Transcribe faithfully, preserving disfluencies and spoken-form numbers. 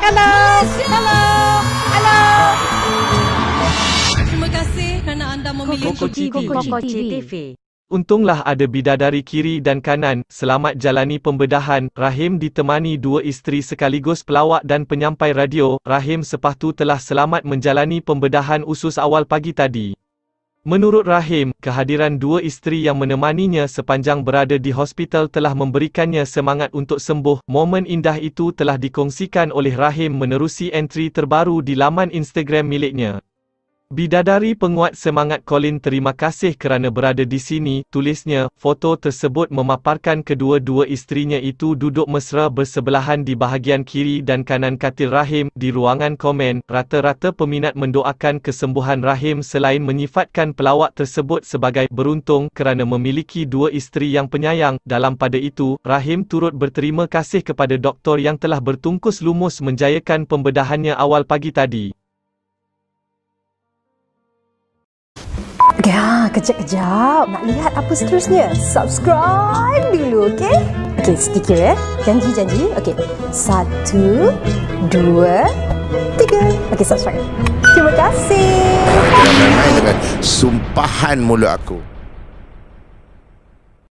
Hello. Hello. Hello. Terima kasih kerana anda memilih Kokoci T V. Untunglah ada bidadari kiri dan kanan, selamat jalani pembedahan. Rahim ditemani dua isteri sekaligus pelawak dan penyampai radio. Rahim sepatu telah selamat menjalani pembedahan usus awal pagi tadi. Menurut Rahim, kehadiran dua isteri yang menemaninya sepanjang berada di hospital telah memberikannya semangat untuk sembuh. Momen indah itu telah dikongsikan oleh Rahim menerusi entry terbaru di laman Instagram miliknya. Bidadari penguat semangat Colin terima kasih kerana berada di sini, tulisnya. Foto tersebut memaparkan kedua-dua isterinya itu duduk mesra bersebelahan di bahagian kiri dan kanan katil Rahim. Di ruangan komen, rata-rata peminat mendoakan kesembuhan Rahim selain menyifatkan pelawak tersebut sebagai beruntung kerana memiliki dua isteri yang penyayang. Dalam pada itu, Rahim turut berterima kasih kepada doktor yang telah bertungkus lumus menjayakan pembedahannya awal pagi tadi. Ya, kejap-kejap. Nak lihat apa seterusnya? Subscribe dulu, okey? Okey, sedikit ya. Janji-janji. Okey. Satu, dua, tiga. Okey, subscribe. Terima kasih. Jangan main dengan sumpahan mulut aku.